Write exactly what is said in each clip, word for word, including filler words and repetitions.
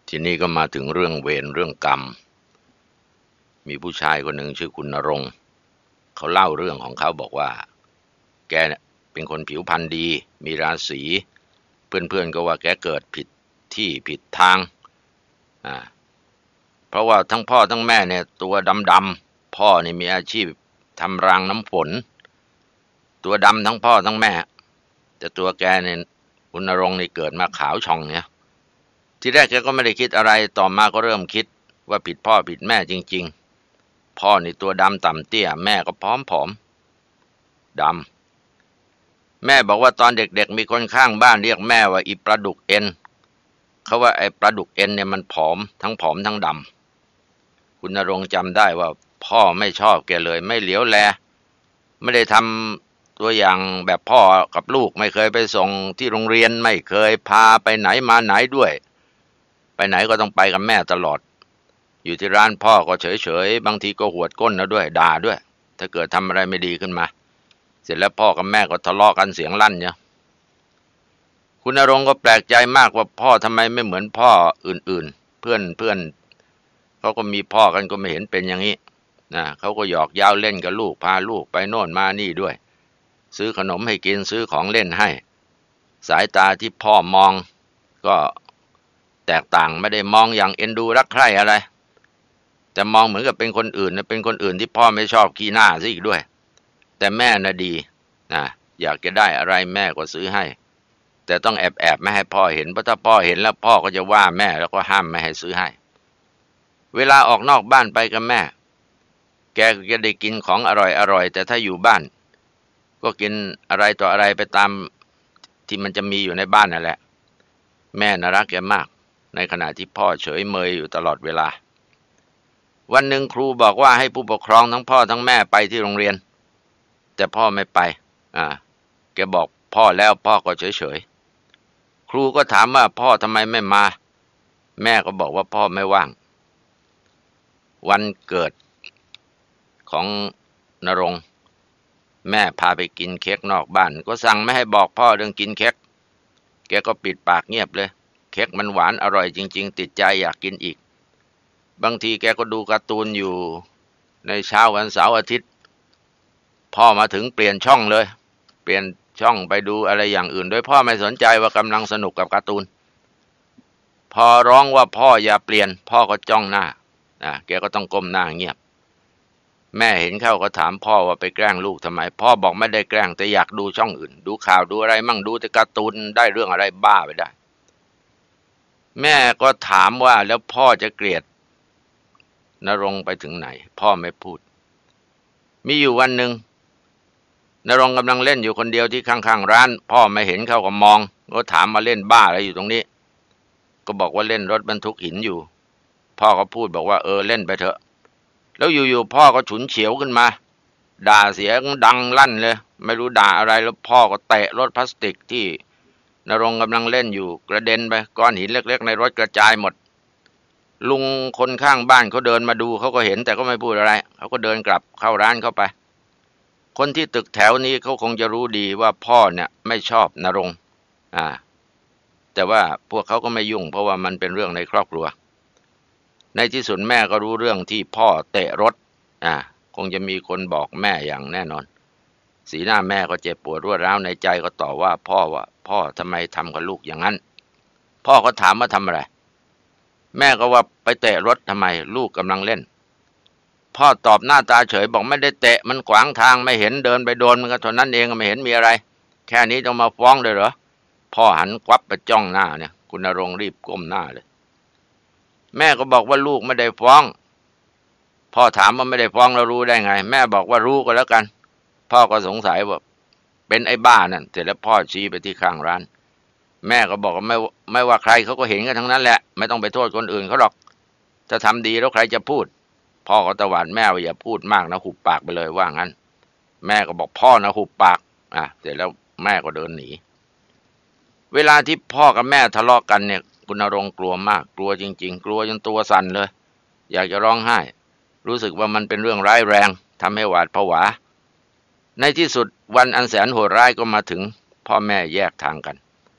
ทีนี้ก็มาถึงเรื่องเวรเรื่องกรรมมีผู้ชายคนหนึ่งชื่อคุณณรงค์เขาเล่าเรื่องของเขาบอกว่าแกเป็นคนผิวพรรณดีมีราศีเพื่อนๆก็ว่าแกเกิดผิดที่ผิดทางอ่าเพราะว่าทั้งพ่อทั้งแม่เนี่ยตัวดำๆพ่อนี่มีอาชีพทำรางน้ำฝนตัวดำทั้งพ่อทั้งแม่แต่ตัวแกเนี่ยคุณณรงค์นี่เกิดมาขาวช่องเนี่ยทีแรกแกก็ไม่ได้คิดอะไรต่อมาก็เริ่มคิดว่าผิดพ่อผิดแม่จริงๆพ่อนี่ตัวดำต่ำเตี้ยแม่ก็ผอมผอมดำแม่บอกว่าตอนเด็กๆมีคนข้างบ้านเรียกแม่ว่าอีปลาดุกเอ็นเขาว่าไอ้ปลาดุกเอ็นเนี่ยมันผอมทั้งผอมทั้งดำคุณณรงค์จำได้ว่าพ่อไม่ชอบแกเลยไม่เหลียวแลไม่ได้ทำตัวอย่างแบบพ่อกับลูกไม่เคยไปส่งที่โรงเรียนไม่เคยพาไปไหนมาไหนด้วยไปไหนก็ต้องไปกับแม่ตลอดอยู่ที่ร้านพ่อก็เฉยๆบางทีก็หวดก้นแล้วด้วยด่าด้วยถ้าเกิดทำอะไรไม่ดีขึ้นมาเสร็จแล้วพ่อกับแม่ก็ทะเลาะกันเสียงลั่นเนี่ยคุณณรงค์ก็แปลกใจมากว่าพ่อทำไมไม่เหมือนพ่ออื่นๆเพื่อนเพื่อนเขาก็มีพ่อกันก็ไม่เห็นเป็นอย่างนี้นะเขาก็หยอกเย้าเล่นกับลูกพาลูกไปโน่นมานี่ด้วยซื้อขนมให้กินซื้อของเล่นให้สายตาที่พ่อมองก็แตกต่างไม่ได้มองอย่างเอ็นดูรักใคร่อะไรแต่มองเหมือนกับเป็นคนอื่นนะเป็นคนอื่นที่พ่อไม่ชอบขี้หน้าซะอีกด้วยแต่แม่น่ะดีนะอยากจะได้อะไรแม่ก็ซื้อให้แต่ต้องแอบแอบไม่ให้พ่อเห็นเพราะถ้าพ่อเห็นแล้วพ่อก็จะว่าแม่แล้วก็ห้ามไม่ให้ซื้อให้เวลาออกนอกบ้านไปกับแม่แกก็จะได้กินของอร่อยอร่อยแต่ถ้าอยู่บ้านก็กินอะไรต่ออะไรไปตามที่มันจะมีอยู่ในบ้านนั่นแหละแม่น่ารักแกมากในขณะที่พ่อเฉยเมยอยู่ตลอดเวลาวันหนึ่งครูบอกว่าให้ผู้ปกครองทั้งพ่อทั้งแม่ไปที่โรงเรียนแต่พ่อไม่ไปอ่าแกบอกพ่อแล้วพ่อก็เฉยเฉยครูก็ถามว่าพ่อทำไมไม่มาแม่ก็บอกว่าพ่อไม่ว่างวันเกิดของณรงค์แม่พาไปกินเค้กนอกบ้านก็สั่งไม่ให้บอกพ่อเรื่องกินเค้กแกก็ปิดปากเงียบเลยเค้กมันหวานอร่อยจริงๆติดใจอยากกินอีกบางทีแกก็ดูการ์ตูนอยู่ในเช้าวันเสาร์อาทิตย์พ่อมาถึงเปลี่ยนช่องเลยเปลี่ยนช่องไปดูอะไรอย่างอื่นโดยพ่อไม่สนใจว่ากำลังสนุกกับการ์ตูนพอร้องว่าพ่ออย่าเปลี่ยนพ่อก็จ้องหน้าอ่ะแกก็ต้องก้มหน้าเงียบแม่เห็นเข้าก็ถามพ่อว่าไปแกล้งลูกทำไมพ่อบอกไม่ได้แกล้งแต่อยากดูช่องอื่นดูข่าวดูอะไรมั่งดูแต่การ์ตูนได้เรื่องอะไรบ้าไปได้แม่ก็ถามว่าแล้วพ่อจะเกลียดณรงค์ไปถึงไหนพ่อไม่พูดมีอยู่วันหนึ่งณรงค์กำลังเล่นอยู่คนเดียวที่ข้างๆร้านพ่อไม่เห็นเขาก็มองก็ถามมาเล่นบ้าอะไรอยู่ตรงนี้ก็บอกว่าเล่นรถบรรทุกหินอยู่พ่อก็พูดบอกว่าเออเล่นไปเถอะแล้วอยู่ๆพ่อก็ฉุนเฉียวขึ้นมาด่าเสียงดังลั่นเลยไม่รู้ด่าอะไรแล้วพ่อก็เตะรถพลาสติกที่ณรงค์กำลังเล่นอยู่กระเด็นไปก้อนหินเล็กๆในรถกระจายหมดลุงคนข้างบ้านเขาเดินมาดูเขาก็เห็นแต่ก็ไม่พูดอะไรเขาก็เดินกลับเข้าร้านเข้าไปคนที่ตึกแถวนี้เขาคงจะรู้ดีว่าพ่อเนี่ยไม่ชอบณรงค์อ่าแต่ว่าพวกเขาก็ไม่ยุ่งเพราะว่ามันเป็นเรื่องในครอบครัวในที่สุดแม่ก็รู้เรื่องที่พ่อเตะรถอ่าคงจะมีคนบอกแม่อย่างแน่นอนสีหน้าแม่ก็เจ็บปวดรวดร้าวในใจก็ต่อว่าพ่อว่าพ่อทำไมทำกับลูกอย่างนั้นพ่อก็ถามว่าทำอะไรแม่ก็ว่าไปเตะรถทำไมลูกกำลังเล่นพ่อตอบหน้าตาเฉยบอกไม่ได้เตะมันขวางทางไม่เห็นเดินไปโดนมันก็เท่านั้นเองไม่เห็นมีอะไรแค่นี้ต้องมาฟ้องเลยเหรอพ่อหันควับไปจ้องหน้าเนี่ยคุณณรงค์รีบก้มหน้าเลยแม่ก็บอกว่าลูกไม่ได้ฟ้องพ่อถามว่าไม่ได้ฟ้องแล้วรู้ได้ไงแม่บอกว่ารู้ก็แล้วกันพ่อก็สงสัยว่าเป็นไอ้บ้านั่นเสร็จแล้วพ่อชี้ไปที่ข้างร้านแม่ก็บอกว่าไม่ไม่ว่าใครเขาก็เห็นกันทั้งนั้นแหละไม่ต้องไปโทษคนอื่นเขาหรอกจะทำดีแล้วใครจะพูดพ่อก็ตวาดแม่ว่าอย่าพูดมากนะหุบปากไปเลยว่างั้นแม่ก็บอกพ่อนะหุบปากอ่ะเสร็จแล้วแม่ก็เดินหนีเวลาที่พ่อกับแม่ทะเลาะกันเนี่ยคุณณรงค์กลัวมากกลัวจริงๆกลัวจนตัวสั่นเลยอยากจะร้องไห้รู้สึกว่ามันเป็นเรื่องร้ายแรงทำให้หวาดผวาในที่สุดวันอันแสนโหดร้ายก็มาถึงพ่อแม่แยกทางกัน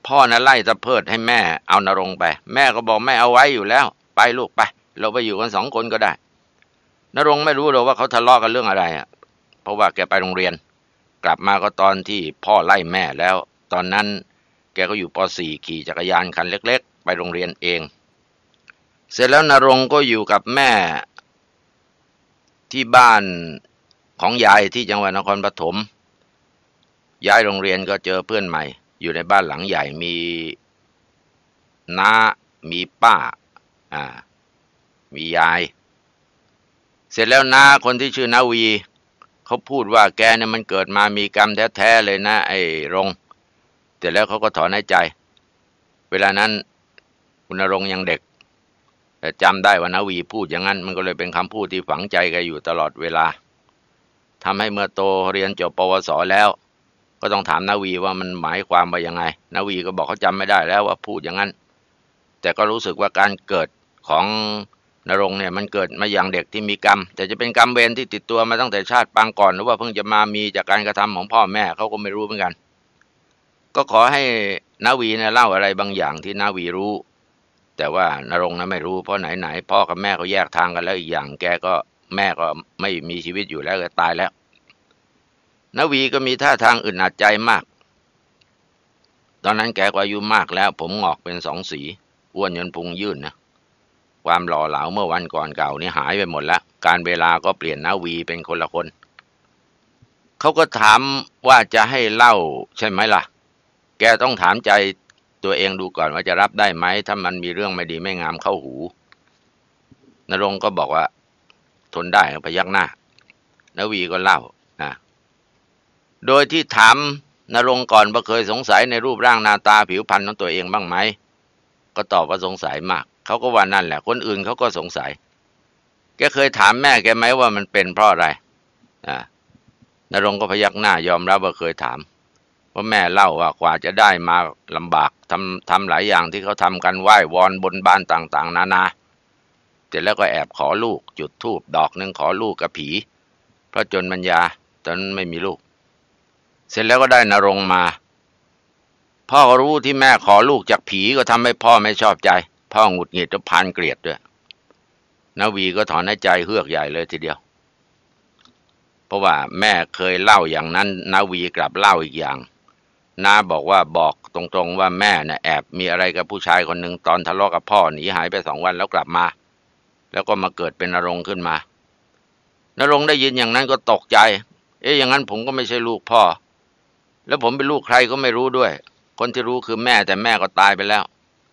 พ่อน่ะไล่ตะเพิดให้แม่เอานรงไปแม่ก็บอกไม่เอาไว้อยู่แล้วไปลูกไปเราไปอยู่กันสองคนก็ได้นรงไม่รู้หรอกว่าเขาทะเลาะกันเรื่องอะไรอ่ะเพราะว่าแกไปโรงเรียนกลับมาก็ตอนที่พ่อไล่แม่แล้วตอนนั้นแกก็อยู่ป .สี่ ขี่จักรยานคันเล็กๆไปโรงเรียนเองเสร็จแล้วนรงก็อยู่กับแม่ที่บ้านของยายที่จังหวัดนครปฐมย้ายโรงเรียนก็เจอเพื่อนใหม่อยู่ในบ้านหลังใหญ่มีน้ามีป้าอ่ามียายเสร็จแล้วน้าคนที่ชื่อนาวีเขาพูดว่าแกเนี่ยมันเกิดมามีกรรมแท้ๆเลยนะไอ้รงเสร็จแล้วเขาก็ถอนหายใจเวลานั้นคุณณรงค์ยังเด็กแต่จำได้ว่านาวีพูดอย่างนั้นมันก็เลยเป็นคำพูดที่ฝังใจแกอยู่ตลอดเวลาทำให้เมื่อโตเรียนจบปวสแล้วก็ต้องถามนาวีว่ามันหมายความว่ายังไงนาวีก็บอกเขาจำไม่ได้แล้วว่าพูดอย่างนั้นแต่ก็รู้สึกว่าการเกิดของนรงค์เนี่ยมันเกิดมาอย่างเด็กที่มีกรรมแต่จะเป็นกรรมเวรที่ติดตัวมาตั้งแต่ชาติปางก่อนหรือว่าเพิ่งจะมามีจากการกระทำของพ่อแม่เขาก็ไม่รู้เหมือนกันก็ขอให้นาวีเนี่ยเล่าอะไรบางอย่างที่นาวีรู้แต่ว่านรงค์นะไม่รู้เพราะไหนๆพ่อกับแม่ก็แยกทางกันแล้วอีกอย่างแกก็แม่ก็ไม่มีชีวิตอยู่แล้วก็ตายแล้วนาวีก็มีท่าทางอึดอัดใจมากตอนนั้นแกก็อายุมากแล้วผมงอกเป็นสองสีอ้วนจนพุงยื่นนะความหล่อเหลาเมื่อวันก่อนเก่านี่หายไปหมดแล้วการเวลาก็เปลี่ยนนาวีเป็นคนละคนเขาก็ถามว่าจะให้เล่าใช่ไหมล่ะแกต้องถามใจตัวเองดูก่อนว่าจะรับได้ไหมถ้ามันมีเรื่องไม่ดีไม่งามเข้าหูนรงค์ก็บอกว่าทนได้พยักหน้านาวีก็เล่านะโดยที่ถามนรงค์ก่อนว่าเคยสงสัยในรูปร่างหน้าตาผิวพรรณของตัวเองบ้างไหมก็ตอบว่าสงสัยมากเขาก็ว่านั่นแหละคนอื่นเขาก็สงสัยแกเคยถามแม่แกไหมว่ามันเป็นเพราะอะไรอ่านรงค์ก็พยักหน้ายอมรับว่าเคยถามเพราะแม่เล่าว่ากว่าจะได้มาลำบากทำทำหลายอย่างที่เขาทำกันไหว้วอนบนบานต่างๆนานาเสร็จแล้วก็แอบขอลูกจุดธูปดอกนึงขอลูกกับผีเพราะจนปัญญาตอนนั้นไม่มีลูกเสร็จแล้วก็ได้นรงค์มาพ่อก็รู้ที่แม่ขอลูกจากผีก็ทำให้พ่อไม่ชอบใจพ่อหงุดหงิดและพานเกลียดด้วยนาวีก็ถอนหายใจเฮือกใหญ่เลยทีเดียวเพราะว่าแม่เคยเล่าอย่างนั้นนาวีกลับเล่าอีกอย่างน้าบอกว่าบอกตรงๆว่าแม่น่ะแอบมีอะไรกับผู้ชายคนหนึ่งตอนทะเลาะกับพ่อหนีหายไปสองวันแล้วกลับมาแล้วก็มาเกิดเป็นนรงค์ขึ้นมานรงค์ได้ยินอย่างนั้นก็ตกใจเอ๊ะอย่างนั้นผมก็ไม่ใช่ลูกพ่อแล้วผมเป็นลูกใครก็ไม่รู้ด้วยคนที่รู้คือแม่แต่แม่ก็ตายไปแล้ว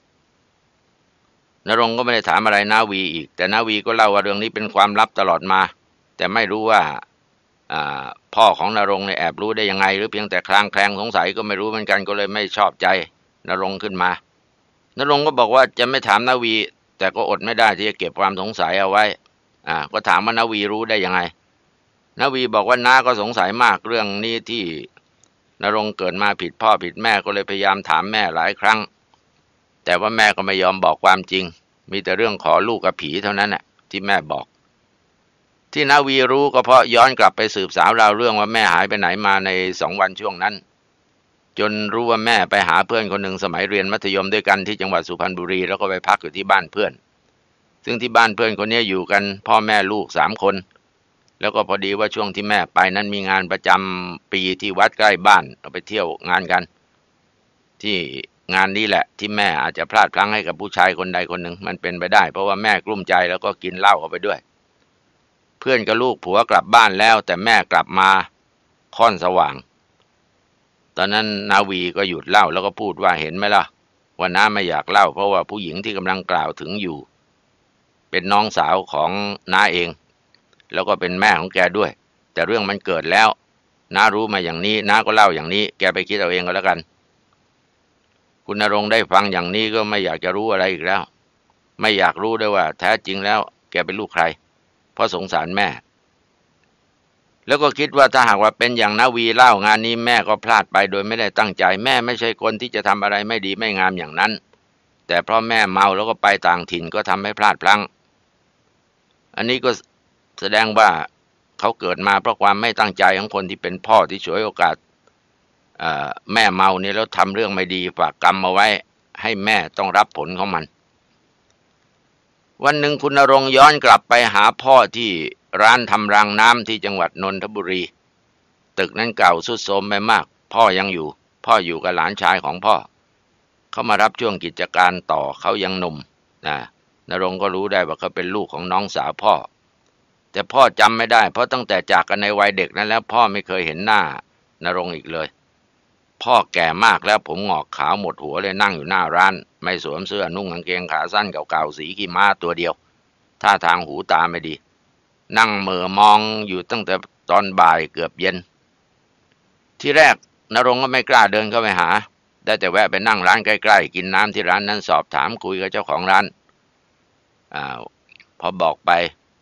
นรงค์ก็ไม่ได้ถามอะไรนาวีอีกแต่นาวีก็เล่าว่าเรื่องนี้เป็นความลับตลอดมาแต่ไม่รู้ว่าพ่อของนรงค์เนี่ยแอบรู้ได้ยังไงหรือเพียงแต่คลางแคลงสงสัยก็ไม่รู้เหมือนกันก็เลยไม่ชอบใจนรงค์ขึ้นมานรงค์ก็บอกว่าจะไม่ถามนาวีแต่ก็อดไม่ได้ที่จะเก็บความสงสัยเอาไว้อ่าก็ถามว่านาวีรู้ได้ยังไงนาวีบอกว่าน้าก็สงสัยมากเรื่องนี้ที่นรงค์เกิดมาผิดพ่อผิดแม่ก็เลยพยายามถามแม่หลายครั้งแต่ว่าแม่ก็ไม่ยอมบอกความจริงมีแต่เรื่องขอลูกกับผีเท่านั้นแหละที่แม่บอกที่นาวีรู้ก็เพราะย้อนกลับไปสืบสาวราวเรื่องว่าแม่หายไปไหนมาในสองวันช่วงนั้นจนรู้ว่าแม่ไปหาเพื่อนคนหนึ่งสมัยเรียนมัธยมด้วยกันที่จังหวัดสุพรรณบุรีแล้วก็ไปพักอยู่ที่บ้านเพื่อนซึ่งที่บ้านเพื่อนคนนี้อยู่กันพ่อแม่ลูกสามคนแล้วก็พอดีว่าช่วงที่แม่ไปนั้นมีงานประจำปีที่วัดใกล้บ้านเราไปเที่ยวงานกันที่งานนี้แหละที่แม่อาจจะพลาดพลั้งให้กับผู้ชายคนใดคนหนึ่งมันเป็นไปได้เพราะว่าแม่กลุ้มใจแล้วก็กินเหล้าเข้าไปด้วยเพื่อนกับลูกผัวกลับบ้านแล้วแต่แม่กลับมาค่อนสว่างตอนนั้นนาวีก็หยุดเล่าแล้วก็พูดว่าเห็นไหมล่ะว่าน้าไม่อยากเล่าเพราะว่าผู้หญิงที่กำลังกล่าวถึงอยู่เป็นน้องสาวของน้าเองแล้วก็เป็นแม่ของแกด้วยแต่เรื่องมันเกิดแล้วน้ารู้มาอย่างนี้น้าก็เล่าอย่างนี้แกไปคิดเอาเองก็แล้วกันคุณณรงค์ได้ฟังอย่างนี้ก็ไม่อยากจะรู้อะไรอีกแล้วไม่อยากรู้ด้วยว่าแท้จริงแล้วแกเป็นลูกใครเพราะสงสารแม่แล้วก็คิดว่าถ้าหากว่าเป็นอย่างนาวีเล่างานนี้แม่ก็พลาดไปโดยไม่ได้ตั้งใจแม่ไม่ใช่คนที่จะทำอะไรไม่ดีไม่งามอย่างนั้นแต่เพราะแม่เมาแล้วก็ไปต่างถิ่นก็ทำให้พลาดพลั้งอันนี้ก็แสดงว่าเขาเกิดมาเพราะความไม่ตั้งใจของคนที่เป็นพ่อที่ฉวยโอกาสแม่เมาเนี่ยแล้วทำเรื่องไม่ดีฝากกรรมมาไว้ให้แม่ต้องรับผลของมันวันหนึ่งคุณณรงค์ย้อนกลับไปหาพ่อที่ร้านทำรางน้ำที่จังหวัดนนทบุรีตึกนั้นเก่าทรุดโทรมไปมากพ่อยังอยู่พ่ออยู่กับหลานชายของพ่อเขามารับช่วงกิจการต่อเขายังหนุ่มนะณรงค์ก็รู้ได้ว่าเขาเป็นลูกของน้องสาวพ่อแต่พ่อจำไม่ได้เพราะตั้งแต่จากกันในวัยเด็กนั้นแล้วพ่อไม่เคยเห็นหน้าณรงค์อีกเลยพ่อแก่มากแล้วผมหงอกขาวหมดหัวเลยนั่งอยู่หน้าร้านไม่สวมเสื้อนุ่งกางเกงขาสั้นเก่าๆสีขี้ม้าตัวเดียวท่าทางหูตาไม่ดีนั่งเหม่อมองอยู่ตั้งแต่ตอนบ่ายเกือบเย็นที่แรกณรงค์ก็ไม่กล้าเดินเข้าไปหาได้แต่แวะไปนั่งร้านใกล้ๆกินน้ำที่ร้านนั้นสอบถามคุยกับเจ้าของร้านอ่าพอบอกไป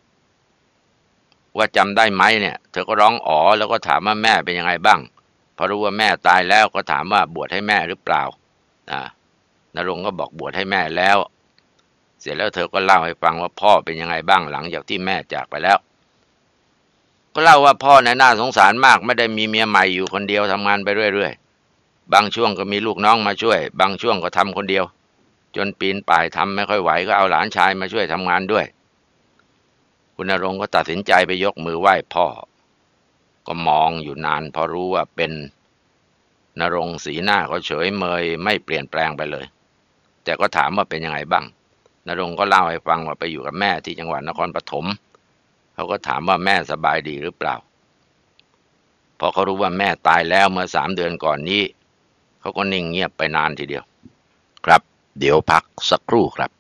ว่าจำได้ไหมเนี่ยเธอก็ร้องอ๋อแล้วก็ถามว่าแม่เป็นยังไงบ้างพอรู้ว่าแม่ตายแล้วก็ถามว่าบวชให้แม่หรือเปล่าอ่านรงค์ก็บอกบวชให้แม่แล้วเสร็จแล้วเธอก็เล่าให้ฟังว่าพ่อเป็นยังไงบ้างหลังจากที่แม่จากไปแล้วก็เล่าว่าพ่อเนี่ยน่าสงสารมากไม่ได้มีเมียใหม่อยู่คนเดียวทำงานไปเรื่อยๆบางช่วงก็มีลูกน้องมาช่วยบางช่วงก็ทำคนเดียวจนปีนป่ายทำไม่ค่อยไหวก็เอาหลานชายมาช่วยทำงานด้วยคุณณรงค์ก็ตัดสินใจไปยกมือไหว้พ่อก็มองอยู่นานพอรู้ว่าเป็นณรงค์สีหน้าก็เฉยเมยไม่เปลี่ยนแปลงไปเลยแต่ก็ถามว่าเป็นยังไงบ้างณรงค์ก็เล่าให้ฟังว่าไปอยู่กับแม่ที่จังหวัดนครปฐมเขาก็ถามว่าแม่สบายดีหรือเปล่าพอเขารู้ว่าแม่ตายแล้วเมื่อสามเดือนก่อนนี้เขาก็นิ่งเงียบไปนานทีเดียวครับเดี๋ยวพักสักครู่ครับ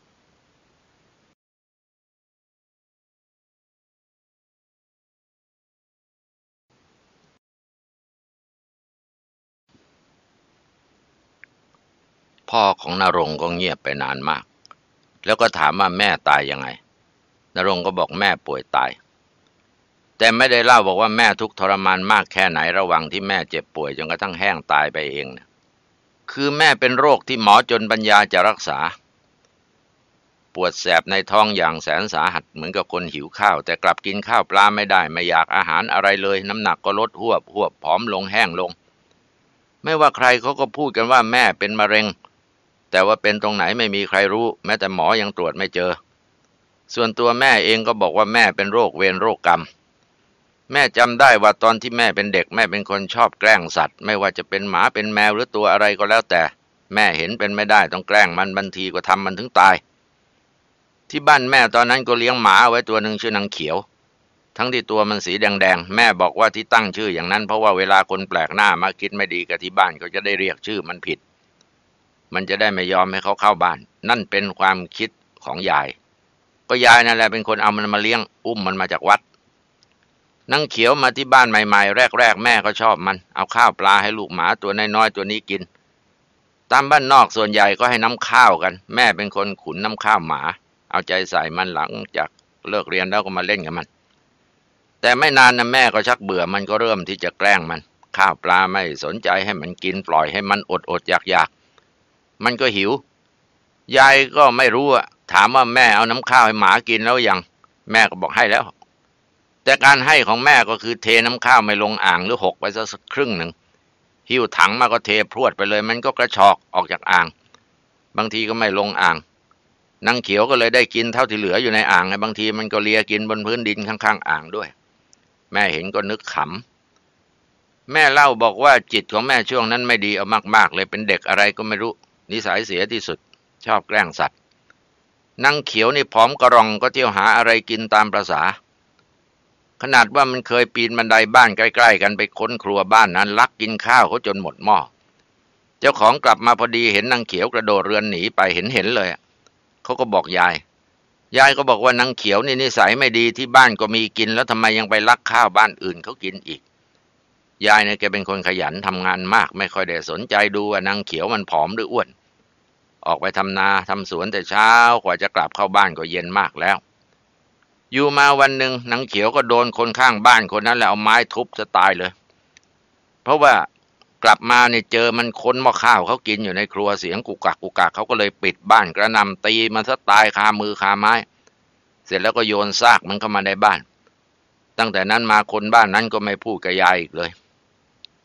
พ่อของณรงค์ก็เงียบไปนานมากแล้วก็ถามว่าแม่ตายยังไงณรงค์ก็บอกแม่ป่วยตายแต่ไม่ได้เล่าบอกว่าแม่ทุกข์ทรมานมากแค่ไหนระหว่างที่แม่เจ็บป่วยจนกระทั่งแห้งตายไปเองนะคือแม่เป็นโรคที่หมอจนปัญญาจะรักษาปวดแสบในท้องอย่างแสนสาหัสเหมือนกับคนหิวข้าวแต่กลับกินข้าวปลาไม่ได้ไม่อยากอาหารอะไรเลยน้ำหนักก็ลดหวบหวบผอมลงแห้งลงไม่ว่าใครเขาก็พูดกันว่าแม่เป็นมะเร็งแต่ว่าเป็นตรงไหนไม่มีใครรู้แม้แต่หมอยังตรวจไม่เจอส่วนตัวแม่เองก็บอกว่าแม่เป็นโรคเวรโรคกรรมแม่จำได้ว่าตอนที่แม่เป็นเด็กแม่เป็นคนชอบแกล้งสัตว์ไม่ว่าจะเป็นหมาเป็นแมวหรือตัวอะไรก็แล้วแต่แม่เห็นเป็นไม่ได้ต้องแกล้งมันบางทีก็ทำมันถึงตายที่บ้านแม่ตอนนั้นก็เลี้ยงหมาไว้ตัวหนึ่งชื่อนางเขียวทั้งที่ตัวมันสีแดงๆแม่บอกว่าที่ตั้งชื่ออย่างนั้นเพราะว่าเวลาคนแปลกหน้ามาคิดไม่ดีกับที่บ้านก็จะได้เรียกชื่อมันผิดมันจะได้ไม่ยอมให้เขาเข้าบ้านนั่นเป็นความคิดของยายก็ยายนั่นแหละเป็นคนเอามันมาเลี้ยงอุ้มมันมาจากวัดนางเขียวมาที่บ้านใหม่ๆแรกๆแม่ก็ชอบมันเอาข้าวปลาให้ลูกหมาตัวน้อยๆตัวนี้กินตามบ้านนอกส่วนใหญ่ก็ให้น้ำข้าวกันแม่เป็นคนขุนน้ำข้าวหมาเอาใจใส่มันหลังจากเลิกเรียนแล้วก็มาเล่นกับมันแต่ไม่นานนะแม่ก็ชักเบื่อมันก็เริ่มที่จะแกล้งมันข้าวปลาไม่สนใจให้มันกินปล่อยให้มันอดอดอยากอยากมันก็หิวยายก็ไม่รู้อะถามว่าแม่เอาน้ำข้าวให้หมากินแล้วยังแม่ก็บอกให้แล้วแต่การให้ของแม่ก็คือเทน้ำข้าวไม่ลงอ่างหรือหกไปสักครึ่งหนึ่งหิ้วถังมาก็เทพรวดไปเลยมันก็กระชอกออกจากอ่างบางทีก็ไม่ลงอ่างนางเขียวก็เลยได้กินเท่าที่เหลืออยู่ในอ่างบางทีมันก็เลียกินบนพื้นดินข้างๆอ่างด้วยแม่เห็นก็นึกขำแม่เล่าบอกว่าจิตของแม่ช่วงนั้นไม่ดีเอามากๆเลยเป็นเด็กอะไรก็ไม่รู้นิสัยเสียที่สุดชอบแกล้งสัตว์นางเขียวนี่ผอมกระรองก็เที่ยวหาอะไรกินตามประสาขนาดว่ามันเคยปีนบันไดบ้านใกล้ๆกันไปค้นครัวบ้านนั้นลักกินข้าวเขาจนหมดหม้อเจ้าของกลับมาพอดีเห็นนางเขียวกระโดดเรือนหนีไปเห็นเห็นเลยเขาก็บอกยายยายก็บอกว่านางเขียวนี่นิสัยไม่ดีที่บ้านก็มีกินแล้วทำไมยังไปลักข้าวบ้านอื่นเขากินอีกยายเนี่ยแกเป็นคนขยันทำงานมากไม่ค่อยได้สนใจดูว่านางเขียวมันผอมหรืออ้วนออกไปทำนาทำสวนแต่เช้ากว่าจะกลับเข้าบ้านก็เย็นมากแล้วอยู่มาวันหนึ่งนางเขียวก็โดนคนข้างบ้านคนนั้นแหละเอาไม้ทุบจะตายเลยเพราะว่ากลับมาเนี่ยเจอมันค้นหม้อข้าวเขากินอยู่ในครัวเสียงกุกกักกุกกักเขาก็เลยปิดบ้านกระหน่ำตีมันซะตายคามือคาไม้เสร็จแล้วก็โยนซากมันเข้ามาในบ้านตั้งแต่นั้นมาคนบ้านนั้นก็ไม่พูดกับยายอีกเลย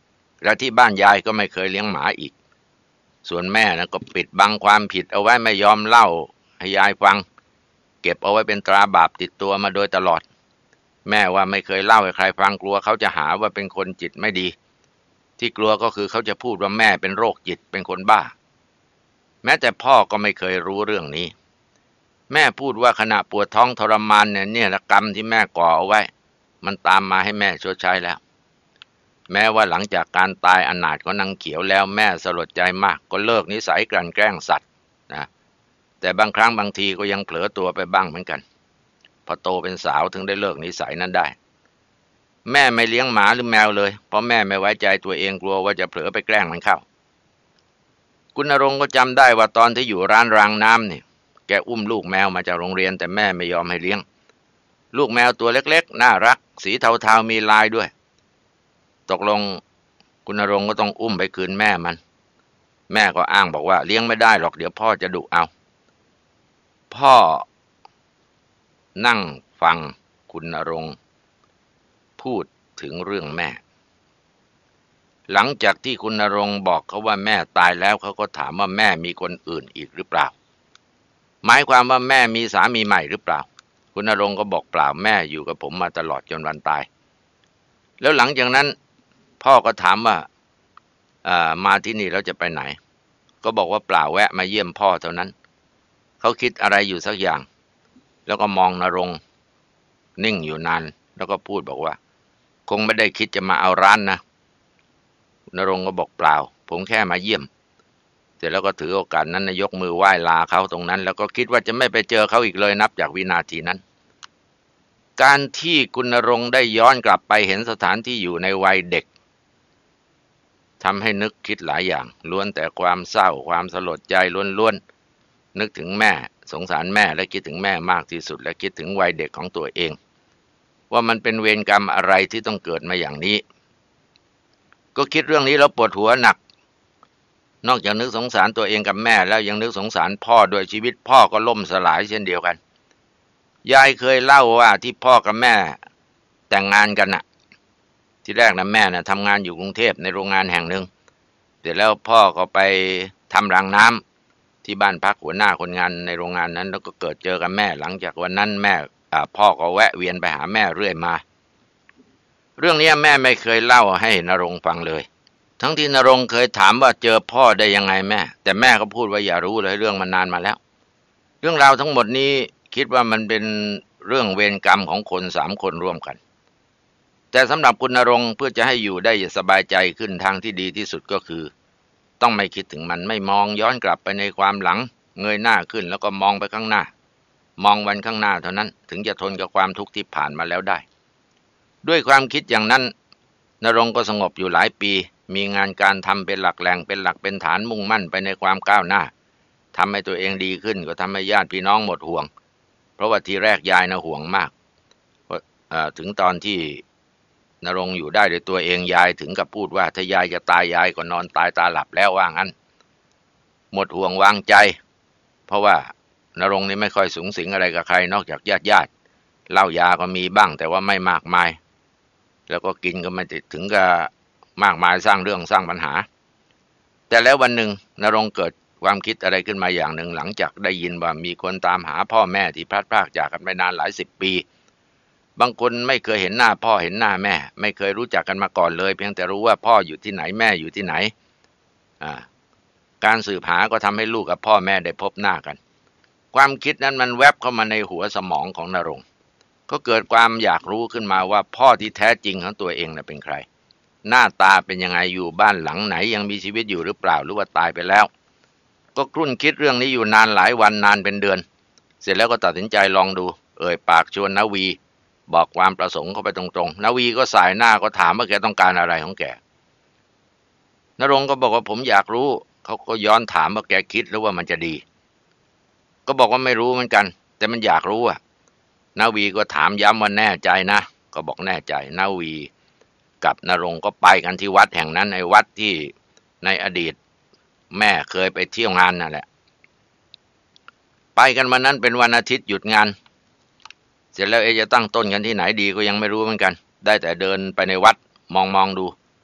และที่บ้านยายก็ไม่เคยเลี้ยงหมาอีกส่วนแม่นะก็ปิดบังความผิดเอาไว้ไม่ยอมเล่าให้ยายฟังเก็บเอาไว้เป็นตราบาปติดตัวมาโดยตลอดแม่ว่าไม่เคยเล่าให้ใครฟังกลัวเขาจะหาว่าเป็นคนจิตไม่ดีที่กลัวก็คือเขาจะพูดว่าแม่เป็นโรคจิตเป็นคนบ้าแม้แต่พ่อก็ไม่เคยรู้เรื่องนี้แม่พูดว่าขณะปวดท้องทรมานเนี่ยเนี่ยกรรมที่แม่ก่อเอาไว้มันตามมาให้แม่ชดใช้แล้วแม้ว่าหลังจากการตายอนาถของนางเขียวแล้วแม่สลดใจมากก็เลิกนิสัยกลั่นแกล้งสัตว์นะแต่บางครั้งบางทีก็ยังเผลอตัวไปบ้างเหมือนกันพอโตเป็นสาวถึงได้เลิกนิสัยนั้นได้แม่ไม่เลี้ยงหมาหรือแมวเลยเพราะแม่ไม่ไว้ใจตัวเองกลัวว่าจะเผลอไปแกล้งมันเข้าคุณณรงค์ก็จำได้ว่าตอนที่อยู่ร้านรางน้ำนี่แกอุ้มลูกแมวมาจากโรงเรียนแต่แม่ไม่ยอมให้เลี้ยงลูกแมวตัวเล็กๆน่ารักสีเทาๆมีลายด้วยตกลงคุณณรงค์ก็ต้องอุ้มไปคืนแม่มันแม่ก็อ้างบอกว่าเลี้ยงไม่ได้หรอกเดี๋ยวพ่อจะดุเอาพ่อนั่งฟังคุณณรงค์พูดถึงเรื่องแม่หลังจากที่คุณณรงค์บอกเขาว่าแม่ตายแล้วเขาก็ถามว่าแม่มีคนอื่นอีกหรือเปล่าหมายความว่าแม่มีสามีใหม่หรือเปล่าคุณณรงค์ก็บอกเปล่าแม่อยู่กับผมมาตลอดจนวันตายแล้วหลังจากนั้นพ่อก็ถามว่ามาที่นี่แล้วจะไปไหนก็บอกว่าเปล่าแวะมาเยี่ยมพ่อเท่านั้นเขาคิดอะไรอยู่สักอย่างแล้วก็มองณรงค์นิ่งอยู่นานแล้วก็พูดบอกว่าคงไม่ได้คิดจะมาเอาร้านนะณรงค์ก็บอกเปล่าผมแค่มาเยี่ยมเสร็จแล้วก็ถือโอกาสนั้นยกมือไหว้ลาเขาตรงนั้นแล้วก็คิดว่าจะไม่ไปเจอเขาอีกเลยนับจากวินาทีนั้นการที่คุณณรงค์ได้ย้อนกลับไปเห็นสถานที่อยู่ในวัยเด็กทำให้นึกคิดหลายอย่างล้วนแต่ความเศร้าความสลดใจล้วนๆนึกถึงแม่สงสารแม่และคิดถึงแม่มากที่สุดและคิดถึงวัยเด็กของตัวเองว่ามันเป็นเวรกรรมอะไรที่ต้องเกิดมาอย่างนี้ก็คิดเรื่องนี้แล้วปวดหัวหนักนอกจากนึกสงสารตัวเองกับแม่แล้วยังนึกสงสารพ่อด้วยชีวิตพ่อก็ล่มสลายเช่นเดียวกันยายเคยเล่าว่าที่พ่อกับแม่แต่งงานกันน่ะที่แรกนะแม่น่ะทำงานอยู่กรุงเทพในโรงงานแห่งหนึ่งเสร็จแล้วพ่อก็ไปทำรางน้ำที่บ้านพักหัวหน้าคนงานในโรงงานนั้นแล้วก็เกิดเจอกับแม่หลังจากวันนั้นแม่พ่อก็แวะเวียนไปหาแม่เรื่อยมาเรื่องนี้แม่ไม่เคยเล่าให้ณรงค์ฟังเลยทั้งที่ณรงค์เคยถามว่าเจอพ่อได้ยังไงแม่แต่แม่ก็พูดว่าอย่ารู้เลยเรื่องมันนานมาแล้วเรื่องราวทั้งหมดนี้คิดว่ามันเป็นเรื่องเวรกรรมของคนสามคนร่วมกันแต่สำหรับคุณณรงค์เพื่อจะให้อยู่ได้สบายใจขึ้นทางที่ดีที่สุดก็คือต้องไม่คิดถึงมันไม่มองย้อนกลับไปในความหลังเงยหน้าขึ้นแล้วก็มองไปข้างหน้ามองวันข้างหน้าเท่านั้นถึงจะทนกับความทุกข์ที่ผ่านมาแล้วได้ด้วยความคิดอย่างนั้นณรงค์ก็สงบอยู่หลายปีมีงานการทำเป็นหลักแหล่งเป็นหลักเป็นฐานมุ่งมั่นไปในความก้าวหน้าทำให้ตัวเองดีขึ้นก็ทำให้ญาติพี่น้องหมดห่วงเพราะว่าทีแรกยายนะห่วงมากถึงตอนที่ณรงค์อยู่ได้ด้วยตัวเองยายถึงกับพูดว่าถ้ายายจะตายยายก็นอนตายตาหลับแล้วว่างั้นหมดห่วงวางใจเพราะว่าณรงค์นี่ไม่ค่อยสูงสิงอะไรกับใครนอกจากญาติญาติเหล้ายาก็มีบ้างแต่ว่าไม่มากมายแล้วก็กินก็ไม่ถึงกับมากมายสร้างเรื่องสร้างปัญหาแต่แล้ววันหนึ่งณรงค์เกิดความคิดอะไรขึ้นมาอย่างหนึ่งหลังจากได้ยินว่ามีคนตามหาพ่อแม่ที่พลัดพรากจากกันไปนานหลายสิบปีบางคนไม่เคยเห็นหน้าพ่อเห็นหน้าแม่ไม่เคยรู้จักกันมาก่อนเลยเพียงแต่รู้ว่าพ่ออยู่ที่ไหนแม่อยู่ที่ไหนอ่าการสืบหาก็ทำให้ลูกกับพ่อแม่ได้พบหน้ากันความคิดนั้นมันแวบเข้ามาในหัวสมองของณรงค์ก็เกิดความอยากรู้ขึ้นมาว่าพ่อที่แท้จริงของตัวเองน่ะเป็นใครหน้าตาเป็นยังไงอยู่บ้านหลังไหนยังมีชีวิตอยู่หรือเปล่าหรือว่าตายไปแล้วก็ครุ่นคิดเรื่องนี้อยู่นานหลายวันนานเป็นเดือนเสร็จแล้วก็ตัดสินใจลองดูเอ่ยปากชวนนวีบอกความประสงค์เข้าไปตรงๆนวีก็สายหน้าก็ถามว่าแกต้องการอะไรของแกณรงค์ก็บอกว่าผมอยากรู้เขาก็ย้อนถามว่าแกคิดหรือว่ามันจะดีก็บอกว่าไม่รู้เหมือนกันแต่มันอยากรู้อ่ะนวีก็ถามย้ำว่าแน่ใจนะก็บอกแน่ใจนวีกับณรงค์ก็ไปกันที่วัดแห่งนั้นในวัดที่ในอดีตแม่เคยไปเที่ยวงานนั่นแหละไปกันวันนั้นเป็นวันอาทิตย์หยุดงานเสร็จแล้วเอจะตั้งต้นกันที่ไหนดีก็ยังไม่รู้เหมือนกันได้แต่เดินไปในวัดมองมองดู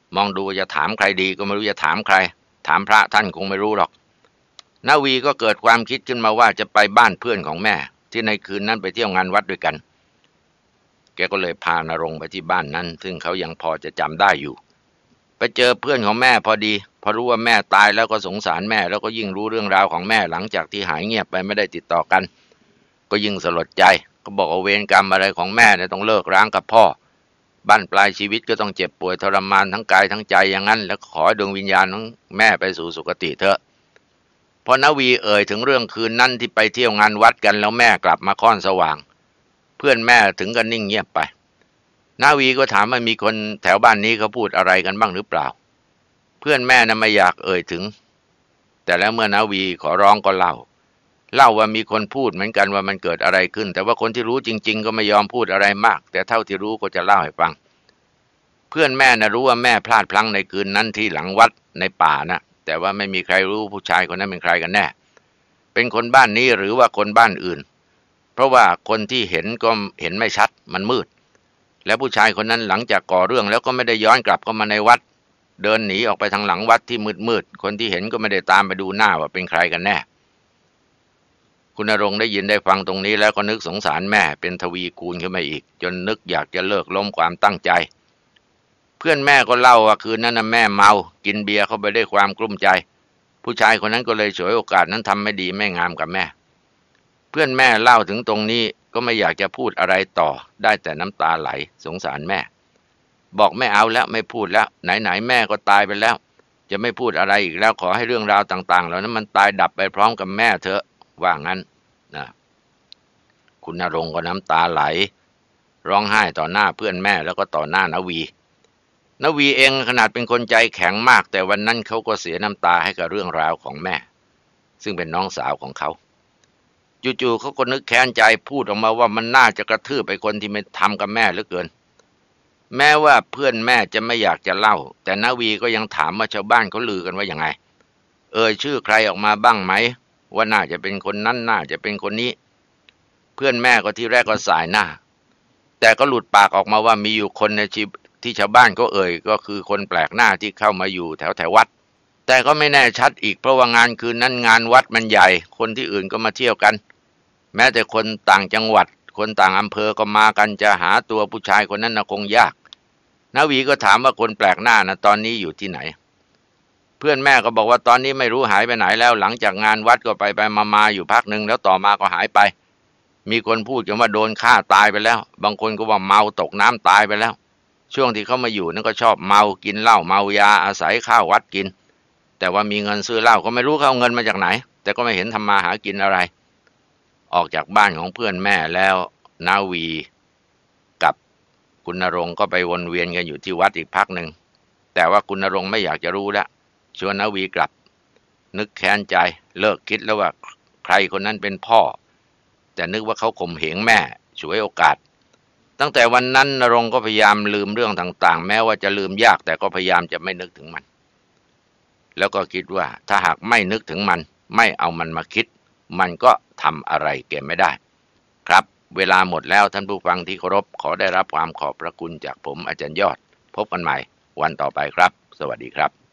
มองดูจะถามใครดีก็ไม่รู้จะถามใครถามพระท่านคงไม่รู้หรอกนาวีก็เกิดความคิดขึ้นมาว่าจะไปบ้านเพื่อนของแม่ที่ในคืนนั้นไปเที่ยวงานวัดด้วยกันแกก็เลยพานรงค์ไปที่บ้านนั้นซึ่งเขายังพอจะจำได้อยู่ไปเจอเพื่อนของแม่พอดีพอรู้ว่าแม่ตายแล้วก็สงสารแม่แล้วก็ยิ่งรู้เรื่องราวของแม่หลังจากที่หายเงียบไปไม่ได้ติดต่อกันก็ยิ่งสลดใจก็บอกว่าเวรกรรมอะไรของแม่เนี่ยต้องเลิกร้างกับพ่อบั้นปลายชีวิตก็ต้องเจ็บป่วยทรมานทั้งกายทั้งใจอย่างนั้นแล้วขอดวงวิญญาณของแม่ไปสู่สุคติเถอะพอนวีเอ่ยถึงเรื่องคืนนั้นที่ไปเที่ยวงานวัดกันแล้วแม่กลับมาค่อนสว่างเพื่อนแม่ถึงกับนิ่งเงียบไปนาวีก็ถามว่ามีคนแถวบ้านนี้เขาพูดอะไรกันบ้างหรือเปล่าเพื่อนแม่น่ะไม่อยากเอ่ยถึงแต่แล้วเมื่อนาวีขอร้องก็เล่าเล่าว่ามีคนพูดเหมือนกันว่ามันเกิดอะไรขึ้นแต่ว่าคนที่รู้จริงๆก็ไม่ยอมพูดอะไรมากแต่เท่าที่รู้ก็จะเล่าให้ฟังเพื่อนแม่น่ะรู้ว่าแม่พลาดพลั้งในคืนนั้นที่หลังวัดในป่านะแต่ว่าไม่มีใครรู้ผู้ชายคนนั้นเป็นใครกันแน่เป็นคนบ้านนี้หรือว่าคนบ้านอื่นเพราะว่าคนที่เห็นก็เห็นไม่ชัดมันมืดแล้วผู้ชายคนนั้นหลังจากก่อเรื่องแล้วก็ไม่ได้ย้อนกลับเข้ามาในวัดเดินหนีออกไปทางหลังวัดที่มืดๆคนที่เห็นก็ไม่ได้ตามไปดูหน้าว่าเป็นใครกันแน่คุณณรงค์ได้ยินได้ฟังตรงนี้แล้วก็นึกสงสารแม่เป็นทวีคูณขึ้นมาอีกจนนึกอยากจะเลิกล้มความตั้งใจเพื่อนแม่ก็เล่าว่าคืนนั้นนะแม่เมากินเบียร์เข้าไปด้วยความกลุ้มใจผู้ชายคนนั้นก็เลยฉวยโอกาสนั้นทำไม่ดีไม่งามกับแม่เพื่อนแม่เล่าถึงตรงนี้ก็ไม่อยากจะพูดอะไรต่อได้แต่น้ำตาไหลสงสารแม่บอกไม่เอาแล้วไม่พูดแล้วไหนๆแม่ก็ตายไปแล้วจะไม่พูดอะไรอีกแล้วขอให้เรื่องราวต่างๆเหล่านั้นมันตายดับไปพร้อมกับแม่เถอะว่างั้นนะคุณณรงค์ก็น้ำตาไหลร้องไห้ต่อหน้าเพื่อนแม่แล้วก็ต่อหน้านวีนวีเองขนาดเป็นคนใจแข็งมากแต่วันนั้นเขาก็เสียน้ำตาให้กับเรื่องราวของแม่ซึ่งเป็นน้องสาวของเขาจู่ๆเขาก็นึกแค้นใจพูดออกมาว่ามันน่าจะกระทืบไปคนที่ไม่ทำกับแม่เหลือเกินแม้ว่าเพื่อนแม่จะไม่อยากจะเล่าแต่นวีก็ยังถามว่าชาวบ้านเขาลือกันว่าอย่างไงเอ่ยชื่อใครออกมาบ้างไหมว่าน่าจะเป็นคนนั้นน่าจะเป็นคนนี้เพื่อนแม่ก็ที่แรกก็สายหน้าแต่ก็หลุดปากออกมาว่ามีอยู่คนในชีที่ชาวบ้านก็เอ่ยก็คือคนแปลกหน้าที่เข้ามาอยู่แถวแถววัดแต่ก็ไม่แน่ชัดอีกเพราะว่างานคืนนั้นงานวัดมันใหญ่คนที่อื่นก็มาเที่ยวกันแม้แต่คนต่างจังหวัดคนต่างอำเภอก็มากันจะหาตัวผู้ชายคนนั้นน่ะคงยากนวีก็ถามว่าคนแปลกหน้านะตอนนี้อยู่ที่ไหนเพื่อนแม่ก็บอกว่าตอนนี้ไม่รู้หายไปไหนแล้วหลังจากงานวัดก็ไปไปมาๆอยู่พักหนึ่งแล้วต่อมาก็หายไปมีคนพูดกันว่าโดนฆ่าตายไปแล้วบางคนก็ว่าเมาตกน้ำตายไปแล้วช่วงที่เขามาอยู่นั่นก็ชอบเมากินเหล้าเมายาอาศัยข้าววัดกินแต่ว่ามีเงินซื้อเหล้าก็ไม่รู้เขาเอาเงินมาจากไหนแต่ก็ไม่เห็นทำมาหากินอะไรออกจากบ้านของเพื่อนแม่แล้วนาวีกับคุณณรงค์ก็ไปวนเวียนกันอยู่ที่วัดอีกพักหนึ่งแต่ว่าคุณณรงค์ไม่อยากจะรู้แล้วชวนนาวีกลับนึกแค้นใจเลิกคิดแล้วว่าใครคนนั้นเป็นพ่อแต่นึกว่าเขาข่มเหงแม่ฉวยโอกาสตั้งแต่วันนั้นณรงค์ก็พยายามลืมเรื่องต่างๆแม้ว่าจะลืมยากแต่ก็พยายามจะไม่นึกถึงมันแล้วก็คิดว่าถ้าหากไม่นึกถึงมันไม่เอามันมาคิดมันก็ทำอะไรแกไม่ได้ครับเวลาหมดแล้วท่านผู้ฟังที่เคารพขอได้รับความขอบพระคุณจากผมอาจารย์ยอดพบกันใหม่วันต่อไปครับสวัสดีครับ